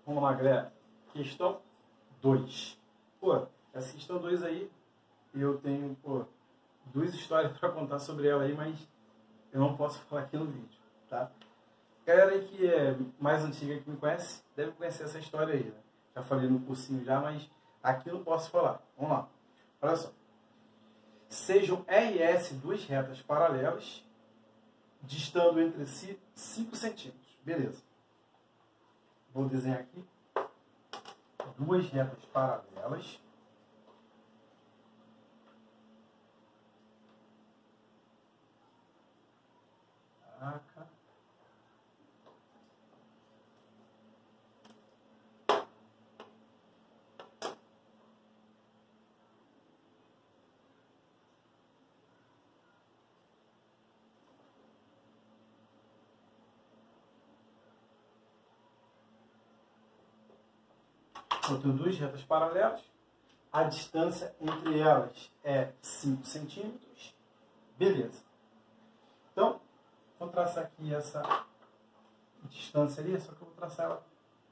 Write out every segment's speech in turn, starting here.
Vamos lá, galera. Questão 2. Pô, essa questão 2 aí, eu tenho, duas histórias para contar sobre ela aí, mas eu não posso falar aqui no vídeo, tá? Galera aí que é mais antiga que me conhece, deve conhecer essa história aí, né? Já falei no cursinho já, mas aqui eu não posso falar. Vamos lá. Olha só. Sejam RS duas retas paralelas, distando entre si 5 centímetros. Beleza. Vou desenhar aqui duas retas paralelas. Caraca. Eu tenho duas retas paralelas, a distância entre elas é 5 centímetros, beleza. Então, vou traçar aqui essa distância ali, só que eu vou traçar ela.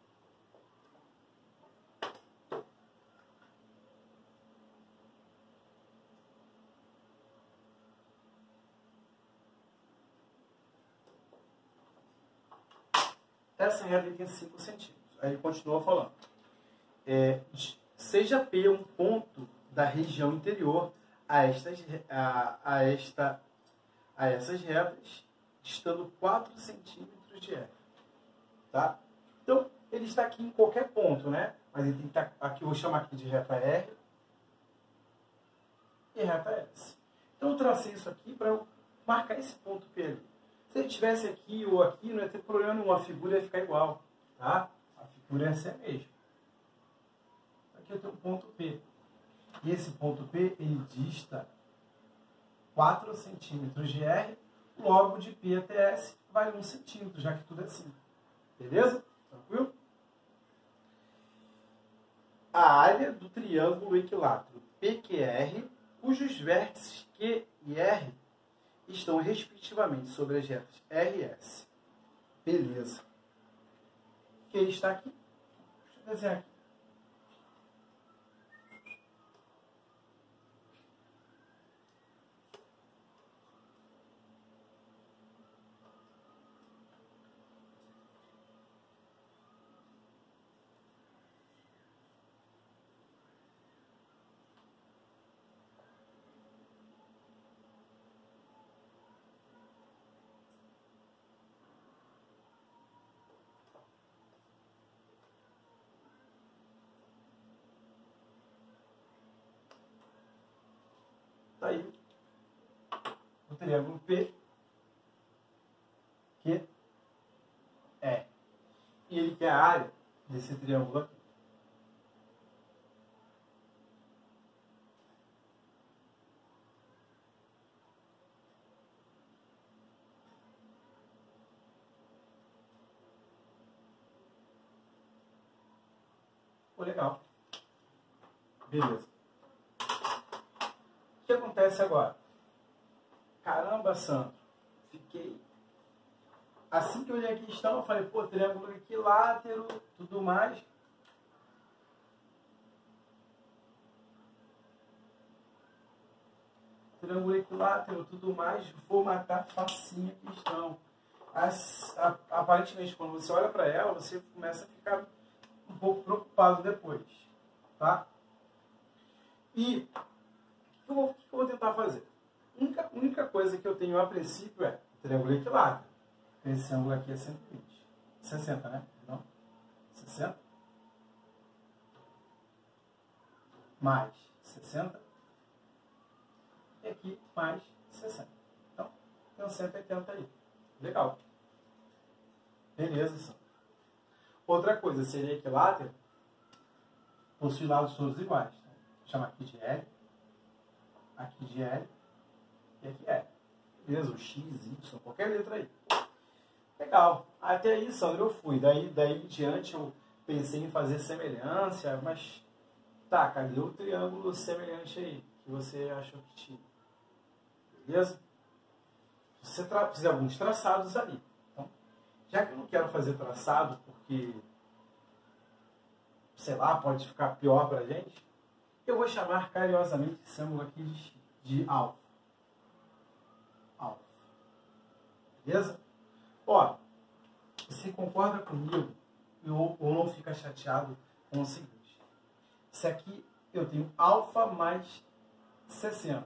Essa reta tem 5 centímetros. Aí ele continua falando. Seja P um ponto da região interior a essas retas, distando 4 centímetros de R. Tá? Então, ele está aqui em qualquer ponto, né? Mas ele tem que estar aqui, eu vou chamar aqui de reta R e reta S. Então, eu tracei isso aqui para eu marcar esse ponto P ali. Se ele estivesse aqui ou aqui, não ia ter problema nenhum, a figura ia ficar igual. Tá? A figura ia ser a mesma. Aqui eu tenho um ponto P. E esse ponto P, ele dista 4 centímetros de R, logo de P até S vale 1 centímetro, já que tudo é assim. Beleza? Tranquilo? A área do triângulo equilátero PQR, cujos vértices Q e R estão respectivamente sobre as retas R e S. Beleza. Q está aqui. Deixa eu desenhar aqui. Tá aí o triângulo P, Q, E. E ele quer a área desse triângulo aqui. Pô, legal. Beleza. O que acontece agora? Caramba, Sandro, fiquei... Assim que eu olhei a questão, eu falei, pô, triângulo equilátero, tudo mais. Triângulo equilátero, tudo mais, vou matar facinho a questão. Aparentemente, quando você olha para ela, você começa a ficar um pouco preocupado depois, tá? E o que eu vou tentar fazer? A única coisa que eu tenho a princípio é triângulo equilátero. Esse ângulo aqui é 120. 60, né? Não? 60. Mais 60. E aqui mais 60. Então, tem um 180 aí. Legal. Beleza, Sandro. Outra coisa, seria equilátero, possui lados todos iguais. Tá? Vou chamar aqui de L. Aqui de L. E aqui L. Beleza? O X, Y, qualquer letra aí. Legal. Até aí, Sandro, eu fui. Daí em diante eu pensei em fazer semelhança, mas tá, cadê o triângulo semelhante aí que você achou que tinha? Beleza? Você fizer alguns traçados ali. Então, já que eu não quero fazer traçado porque sei lá, pode ficar pior para a gente, eu vou chamar carinhosamente esse ângulo aqui de alfa. Alfa. Beleza? Ó, você concorda comigo ou não fica chateado com o seguinte. Isso aqui eu tenho alfa mais 60.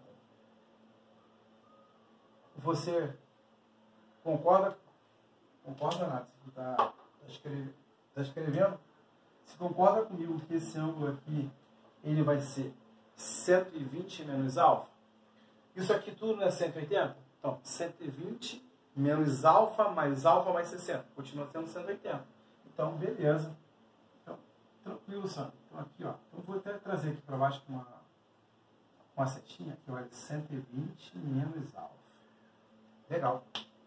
Você concorda? Concorda nada? Você está escrevendo? Você concorda comigo que esse ângulo aqui ele vai ser 120 menos alfa? Isso aqui tudo não é 180? Então, 120 menos alfa mais 60. Continua sendo 180. Então, beleza. Então, tranquilo, Sandro. Então, aqui, ó. Eu vou até trazer aqui para baixo uma setinha. Aqui, olha, 120 menos alfa. Legal.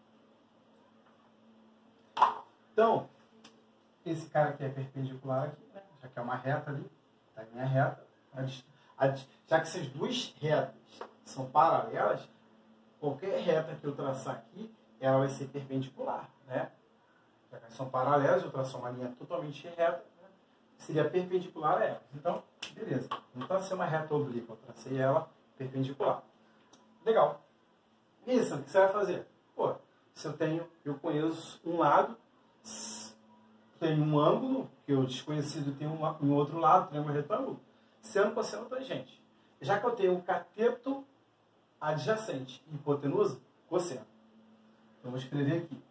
Então, esse cara aqui é perpendicular aqui, né? Já que é uma reta ali. Tá a minha reta. Já que essas duas retas são paralelas, qualquer reta que eu traçar aqui, ela vai ser perpendicular, né? Já que são paralelas, eu traço uma linha totalmente reta, né? Seria perpendicular a elas. Então, beleza. Não tracei uma reta oblíqua, eu tracei ela perpendicular. Legal. E isso, o que você vai fazer? Pô, se eu conheço um lado, tem um ângulo, que o desconhecido tem um outro lado, triângulo retângulo, seno, cosseno, tangente. Já que eu tenho um cateto adjacente e hipotenusa, cosseno. Então, vou escrever aqui.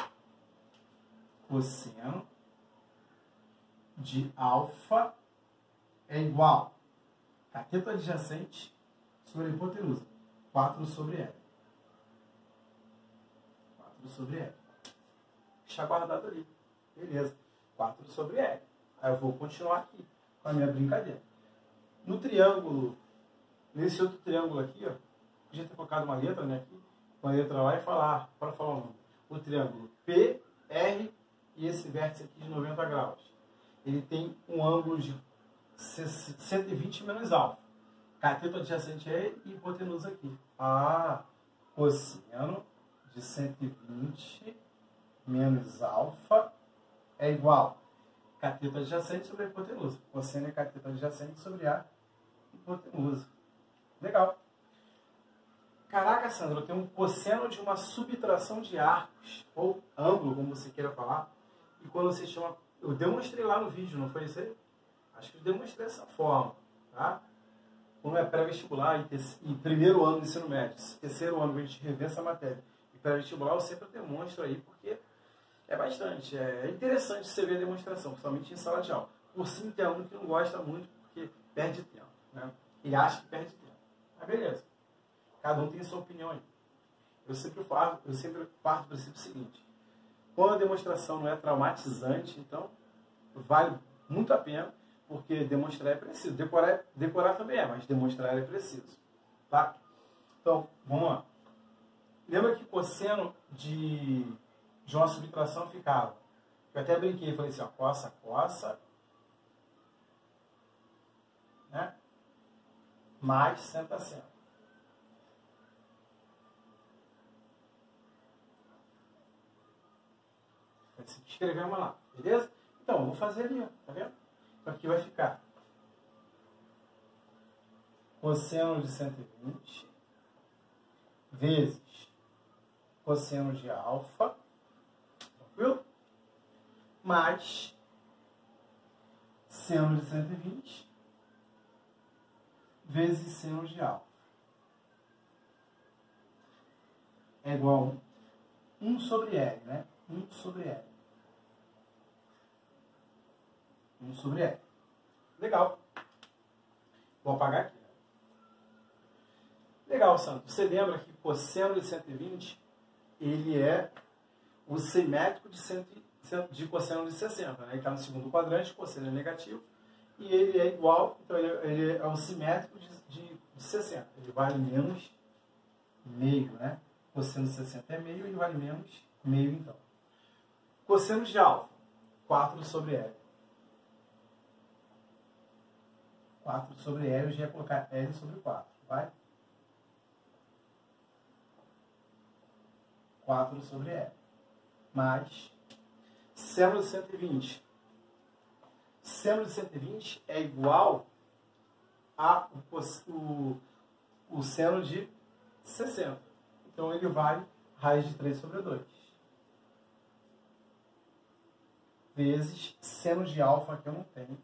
Cosseno de alfa é igual a cateto adjacente sobre a hipotenusa. 4 sobre L. 4 sobre L. Deixa guardado ali. Beleza. 4 sobre L. Aí eu vou continuar aqui com a minha brincadeira. No triângulo, nesse outro triângulo aqui, ó, podia ter colocado uma letra, né, aqui, uma letra lá e falar, para falar o nome. O triângulo PR e esse vértice aqui de 90 graus. Ele tem um ângulo de 120 menos alfa. Cateto adjacente a ele e hipotenusa aqui. Ah, cosseno de 120 menos alfa é igual a cateto adjacente sobre a hipotenusa. Cosseno é cateto adjacente sobre a hipotenusa. Legal. Caraca, Sandro, eu tenho um cosseno de uma subtração de arcos, ou ângulo, como você queira falar. E quando você chama... Eu demonstrei lá no vídeo, não foi isso aí? Acho que eu demonstrei dessa forma, tá? Quando é pré-vestibular e primeiro ano do ensino médio, terceiro ano a gente revê essa matéria. E pré-vestibular eu sempre demonstro aí, porque é bastante. É interessante você ver a demonstração, principalmente em sala de aula. Por sim, tem aluno que não gosta muito, porque perde tempo, né? E acha que perde tempo. Mas beleza. Cada um tem a sua opinião aí. Eu sempre parto do princípio seguinte. Quando a demonstração não é traumatizante, então vale muito a pena, porque demonstrar é preciso. Decorar também é, mas demonstrar é preciso. Tá? Então, vamos lá. Lembra que cosseno de uma subtração ficava? Eu até brinquei, falei assim, ó, cossa, né? Mais seno. Se escrevemos lá, beleza? Então, eu vou fazer ali, ó, tá vendo? Então, aqui vai ficar cosseno de 120 vezes cosseno de alfa, tranquilo? Mais seno de 120 vezes seno de alfa. É igual a 1 sobre L, né? 1 sobre L. 1 sobre L. Legal. Vou apagar aqui. Legal, Sandro. Você lembra que cosseno de 120, ele é o simétrico de cosseno de 60. Né? Ele está no segundo quadrante, cosseno é negativo. E ele é igual, então ele é o simétrico de 60. Ele vale menos meio, né? Cosseno de 60 é meio, ele vale menos meio, então. Cosseno de alfa, 4 sobre L. 4 sobre L, eu já ia colocar L sobre 4, vai? 4 sobre L. Mais seno de 120. seno de 120 é igual a o seno de 60. Então, ele vai raiz de 3 sobre 2. Vezes seno de alfa, que eu não tenho.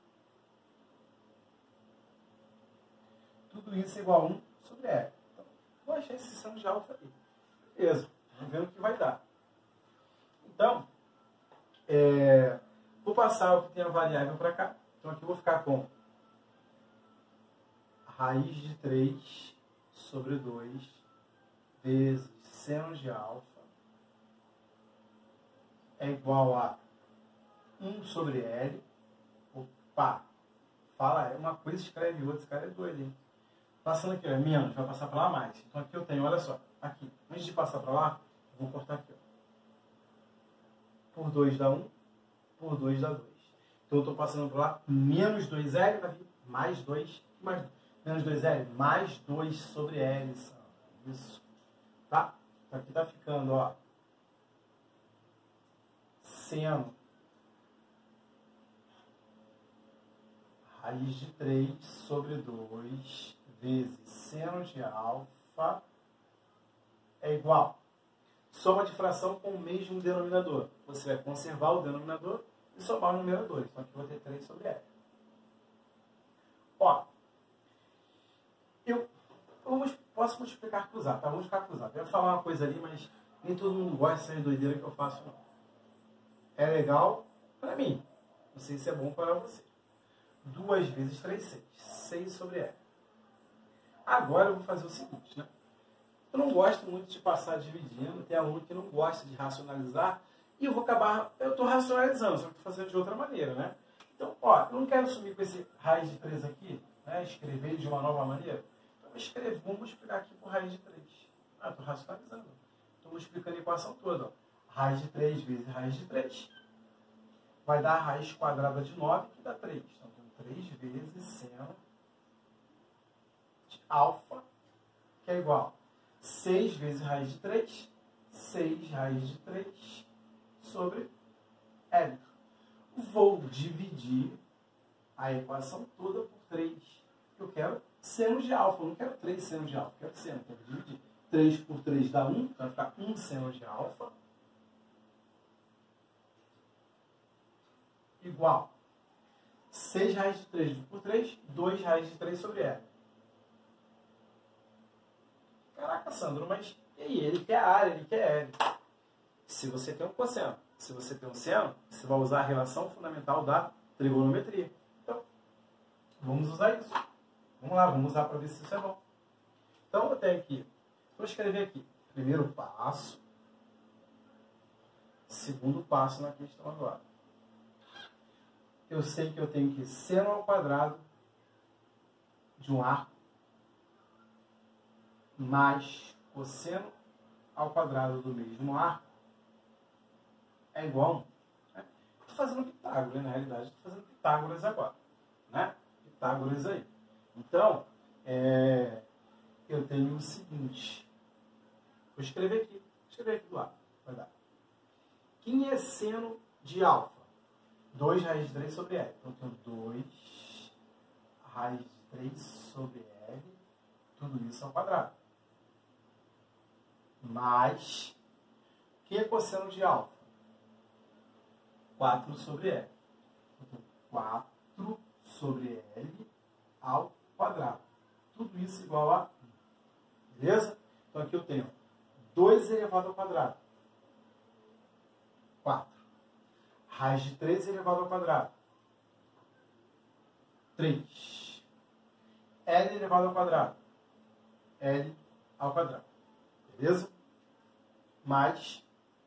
Tudo isso é igual a 1 sobre L. Então, vou achar esse seno de alfa aí. Beleza. Vamos ver o que vai dar. Então, vou passar o que tem a variável para cá. Então, aqui eu vou ficar com raiz de 3 sobre 2 vezes seno de alfa é igual a 1 sobre L. Opa! Fala, uma coisa escreve outra. Esse cara é doido, hein? Passando aqui, ó, menos, vai passar para lá mais. Então aqui eu tenho, olha só, aqui. Antes de passar para lá, eu vou cortar aqui, ó. Por 2 dá 1, por 2 dá 2. Então eu estou passando para lá, menos 2L, vai vir mais 2, mais 2. Menos 2L, mais 2 sobre L. Isso. Tá? Então aqui está ficando, ó, seno raiz de 3 sobre 2 vezes seno de alfa é igual. Soma de fração com o mesmo denominador. Você vai conservar o denominador e somar o numerador. Então aqui eu vou ter 3 sobre L. Ó, posso multiplicar cruzado, tá? Vamos ficar cruzado. Eu ia falar uma coisa ali, mas nem todo mundo gosta dessas doideiras que eu faço, não. É legal para mim. Não sei se é bom para você. 2 vezes 3, 6. 6 sobre L. Agora eu vou fazer o seguinte, né? Eu não gosto muito de passar dividindo. Tem aluno que não gosta de racionalizar. E eu vou acabar... Eu estou racionalizando, só que estou fazendo de outra maneira, né? Então, ó, eu não quero sumir com esse raiz de 3 aqui, né? Escrever de uma nova maneira. Então, vou multiplicar aqui por raiz de 3. Ah, estou racionalizando. Estou multiplicando a equação toda, ó. Raiz de 3 vezes raiz de 3 vai dar a raiz quadrada de 9, que dá 3. Então, tenho 3 vezes seno de alfa, que é igual a 6 vezes raiz de 3, 6 raiz de 3 sobre L. Vou dividir a equação toda por 3. Eu quero seno de alfa, eu não quero 3 seno de alfa, eu quero seno, quero dividir. 3 por 3 dá 1, então vai ficar 1 seno de alfa igual 6 raiz de 3 por 3, 2 raiz de 3 sobre L. Caraca, Sandro, mas e aí? Ele quer área, ele quer L. Se você tem um cosseno, se você tem um seno, você vai usar a relação fundamental da trigonometria. Então, vamos usar isso. Vamos lá, vamos usar para ver se isso é bom. Então, eu tenho aqui, vou escrever aqui, primeiro passo, segundo passo na questão agora. Eu sei que eu tenho que seno ao quadrado de um arco mais cosseno ao quadrado do mesmo arco é igual a 1. Estou fazendo Pitágoras, na realidade. Estou fazendo Pitágoras agora. Né? Pitágoras aí. Então, eu tenho o seguinte. Vou escrever aqui. Vou escrever aqui do lado. Vai dar. Quem é seno de alfa? 2 raiz de 3 sobre L. Então, eu tenho 2 raiz de 3 sobre L. Tudo isso ao quadrado. Mais, que é cosseno de alfa? 4 sobre L. Então, 4 sobre L ao quadrado. Tudo isso igual a 1. Beleza? Então, aqui eu tenho 2 elevado ao quadrado. 4. Raiz de 3 elevado ao quadrado. 3. L elevado ao quadrado. L ao quadrado. Beleza? Mais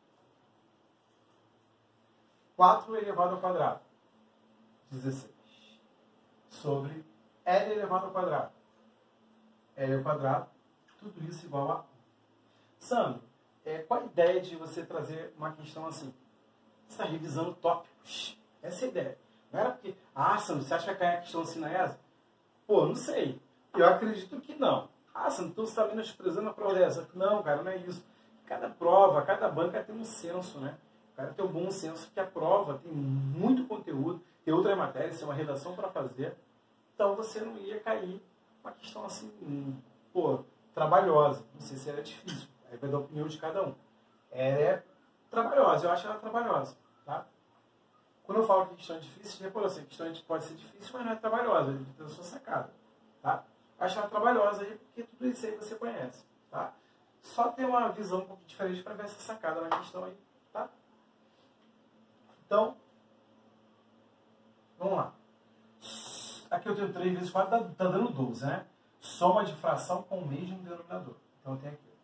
4 elevado ao quadrado. 16. Sobre L elevado ao quadrado. L ao quadrado. Tudo isso igual a 1. Sandro, qual a ideia de você trazer uma questão assim? Você está revisando tópicos. Essa é a ideia. Não era porque, Sandro, você acha que vai cair a questão assim na ESA? Pô, não sei. Eu acredito que não. Sandro, então você está menosprezando a prova dessa? Não, cara, não é isso. Cada prova, cada banca tem um censo, né? O cara tem um bom senso que a prova tem muito conteúdo, tem outras matérias, tem uma redação para fazer. Então você não ia cair uma questão assim, pô, trabalhosa. Não sei se era difícil. Aí vai dar a opinião de cada um. É trabalhosa, eu acho ela trabalhosa. Tá? Quando eu falo que questão é difícil, reparou assim, a questão pode ser difícil, mas não é trabalhosa, ele tem a sua sacada. Tá? Acho ela trabalhosa aí, porque tudo isso aí você conhece. Tá? Só ter uma visão um pouco diferente para ver essa sacada na questão aí. Tá? Então, vamos lá. Aqui eu tenho 3 vezes 4, tá dando 12, né? Soma de fração com o mesmo denominador. Então, eu tenho aqui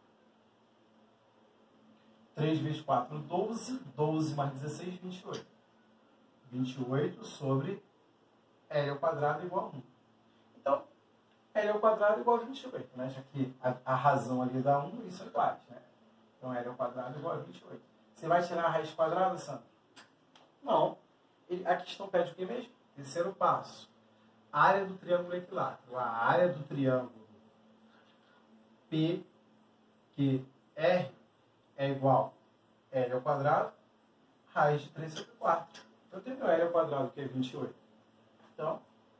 3 vezes 4, 12. 12 mais 16, 28. 28 sobre L ao quadrado igual a 1. Então, L ao quadrado igual a 28, né? Já que a razão ali dá 1, isso é iguais, né? Então, L ao quadrado igual a 28. Você vai tirar a raiz quadrada, Sandro? Não. A questão pede o que mesmo? Terceiro passo. Área do triângulo equilátero. A área do triângulo PQR é igual a L ao quadrado, raiz de 3 sobre 4. Eu tenho meu L ao quadrado, que é 28. Então,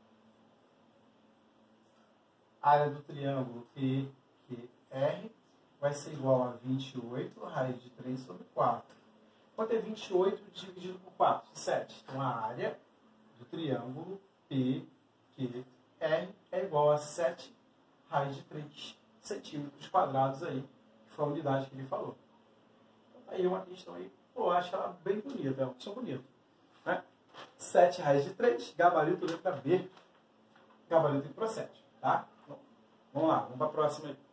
a área do triângulo PQR vai ser igual a 28 raiz de 3 sobre 4. Quanto é 28 dividido por 4? 7. Então, a área do triângulo PQR é igual a 7 raiz de 3 centímetros quadrados aí, que foi a unidade que ele falou. Então, aí uma questão aí, pô, eu acho ela bem bonita, é uma questão bonita. Né? 7 raiz de 3, gabarito letra B, gabarito em procede, tá? Então, vamos lá, vamos para a próxima aí.